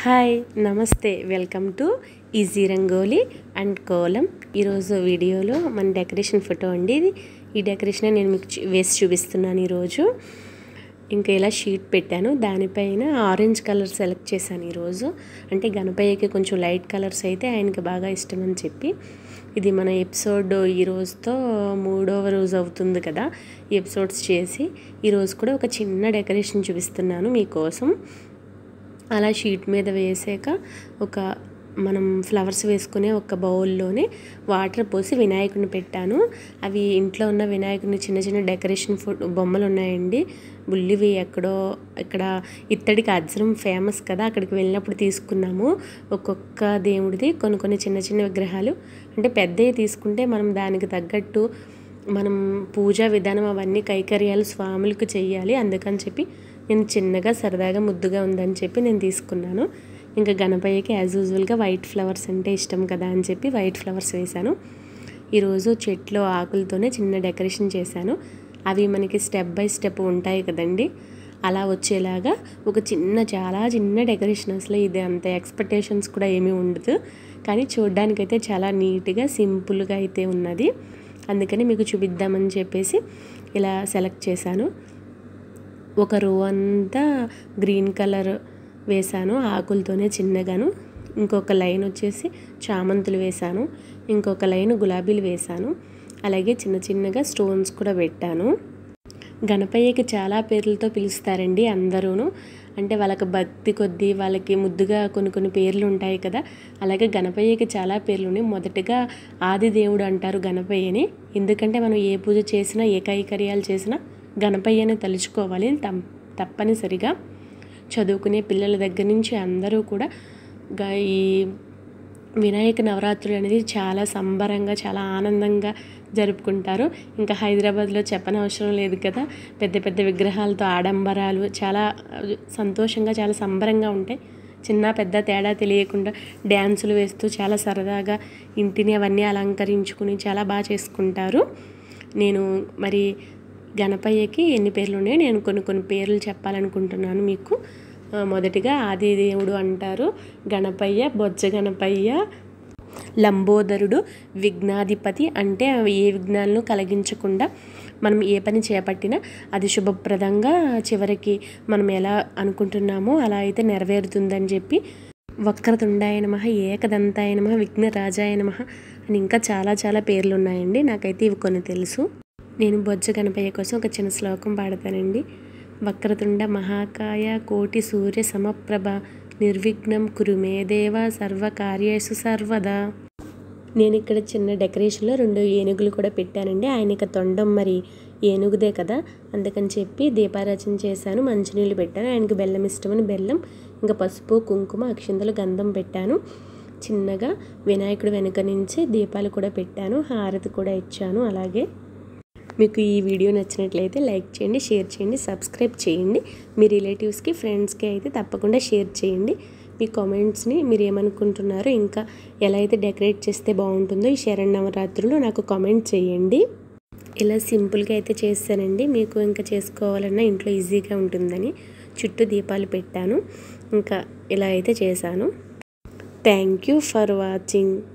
Hi నమస్తే welcome to easy rangoli and kolam. ఈరోజు వీడియోలో మన డెకరేషన్ ఫోటో అండి. ఈ డెకరేషన్ నేను మీకు వేసి చూపిస్తున్నాను. ఈరోజు ఇంకా ఇలా షీట్ పెట్టాను, దానిపైన ఆరెంజ్ కలర్ సెలెక్ట్ చేశాను ఈరోజు. అంటే గణపయ్యకి కొంచెం లైట్ కలర్స్ అయితే ఆయనకి బాగా ఇష్టం అని చెప్పి. ఇది మన ఎపిసోడ్ ఈ రోజుతో 3వ రోజు అవుతుంది కదా ఈ ఎపిసోడ్స్ చేసి. ఈరోజు కూడా ఒక చిన్న డెకరేషన్ చూపిస్తున్నాను మీకోసం. అలా షీట్ మీద వేసాక మనం ఫ్లవర్స్ వేసుకునే ఒక బౌల్లోనే వాటర్ పోసి వినాయకుడిని పెట్టాను. అవి ఇంట్లో ఉన్న వినాయకుడిని చిన్న చిన్న డెకరేషన్ బొమ్మలు ఉన్నాయండి. బుల్లివి ఇక్కడ ఇత్తడికి అజ్రం ఫేమస్ కదా, అక్కడికి వెళ్ళినప్పుడు తీసుకున్నాము. ఒక్కొక్క దేవుడిది కొన్ని చిన్న చిన్న విగ్రహాలు, అంటే పెద్దవి తీసుకుంటే మనం దానికి తగ్గట్టు మనం పూజా విధానం అవన్నీ కైకర్యాలు స్వాములకు చెయ్యాలి. అందుకని చెప్పి నేను చిన్నగా సరదాగా ముద్దుగా ఉందని చెప్పి నేను తీసుకున్నాను. ఇంకా గణపయ్యకి యాజ్ యూజువల్గా వైట్ ఫ్లవర్స్ అంటే ఇష్టం కదా అని చెప్పి వైట్ ఫ్లవర్స్ వేశాను. ఈరోజు చెట్లు ఆకులతోనే చిన్న డెకరేషన్ చేశాను. అవి మనకి స్టెప్ బై స్టెప్ ఉంటాయి కదండి, అలా వచ్చేలాగా చాలా చిన్న డెకరేషన్. అసలు ఇది అంత ఎక్స్పెక్టేషన్స్ కూడా ఏమీ ఉండదు, కానీ చూడ్డానికైతే చాలా నీట్గా సింపుల్గా అయితే ఉన్నది. అందుకని మీకు చూపిద్దామని చెప్పేసి ఇలా సెలెక్ట్ చేశాను. ఒక రో అంతా గ్రీన్ కలర్ వేశాను ఆకులతోనే చిన్నగాను. ఇంకొక లైన్ వచ్చేసి చామంతులు వేశాను, ఇంకొక లైన్ గులాబీలు వేశాను. అలాగే చిన్న చిన్నగా స్టోన్స్ కూడా పెట్టాను. గణపయ్యకి చాలా పేర్లతో పిలుస్తారండి అందరూను. అంటే వాళ్ళకి భక్తి కొద్దీ వాళ్ళకి ముద్దుగా కొన్ని పేర్లు ఉంటాయి కదా, అలాగే గణపయ్యకి చాలా పేర్లు ఉన్నాయి. మొదటగా ఆది దేవుడు అంటారు గణపయ్యని. ఎందుకంటే మనం ఏ పూజ చేసినా ఏ కైకర్యాలు చేసినా గణపయ్యని తలుచుకోవాలి తప్పనిసరిగా. చదువుకునే పిల్లల దగ్గర నుంచి అందరూ కూడా ఈ వినాయక నవరాత్రులు అనేది చాలా సంబరంగా చాలా ఆనందంగా జరుపుకుంటారు. ఇంకా హైదరాబాద్లో చెప్పనవసరం లేదు కదా, పెద్ద పెద్ద విగ్రహాలతో ఆడంబరాలు చాలా సంతోషంగా చాలా సంబరంగా ఉంటాయి. చిన్న పెద్ద తేడా తెలియకుండా డ్యాన్సులు వేస్తూ చాలా సరదాగా ఇంటిని అవన్నీ అలంకరించుకుని చాలా బాగా చేసుకుంటారు. నేను మరి గణపయ్యకి ఎన్ని పేర్లు ఉన్నాయో నేను కొన్ని పేర్లు చెప్పాలనుకుంటున్నాను మీకు. మొదటిగా ఆది దేవుడు అంటారు గణపయ్య, బొజ్జ గణపయ్య, లంబోదరుడు, విఘ్నాధిపతి. అంటే ఏ విఘ్నాలను కలిగించకుండా మనం ఏ పని చేపట్టినా అది శుభప్రదంగా చివరికి మనం ఎలా అనుకుంటున్నామో అలా అయితే నెరవేరుతుందని చెప్పి. వక్రతుండాయ నమః, ఏకదంతాయ నమః, విఘ్నరాజాయ నమః అని ఇంకా చాలా పేర్లు ఉన్నాయండి. నాకైతే ఇవి కొన్ని తెలుసు. నేను బొజ్జ గణపయ్య కోసం ఒక చిన్న శ్లోకం పాడతానండి. వక్రతుండ మహాకాయ కోటి సూర్య సమప్రభ నిర్విఘ్నం కురు మే దేవ సర్వకార్యేషు సర్వదా. నేను ఇక్కడ చిన్న డెకరేషన్లో 2 ఏనుగులు కూడా పెట్టానండి. ఆయనకి తొండం మరి ఏనుగుదే కదా, అందుకని చెప్పి దీపారాధన చేశాను. మంచినీళ్ళు పెట్టాను. ఆయనకి బెల్లం ఇష్టమని బెల్లం, ఇంకా పసుపు కుంకుమ అక్షింతలు గంధం పెట్టాను. చిన్నగా వినాయకుడు వెనుక నుంచి దీపాలు కూడా పెట్టాను, హారతి కూడా ఇచ్చాను. అలాగే మీకు ఈ వీడియో నచ్చినట్లయితే లైక్ చేయండి, షేర్ చేయండి, సబ్స్క్రైబ్ చేయండి. మీ రిలేటివ్స్కి ఫ్రెండ్స్కి అయితే తప్పకుండా షేర్ చేయండి. మీ కామెంట్స్ని మీరు ఏమనుకుంటున్నారో, ఇంకా ఎలా అయితే డెకరేట్ చేస్తే బాగుంటుందో ఈ శరన్నవరాత్రులు నాకు కామెంట్ చేయండి. ఇలా సింపుల్గా అయితే చేస్తానండి. మీకు ఇంకా చేసుకోవాలన్నా ఇంట్లో ఈజీగా ఉంటుందని చుట్టూ దీపాలు పెట్టాను. ఇంకా ఇలా అయితే చేశాను. Thank you for watching.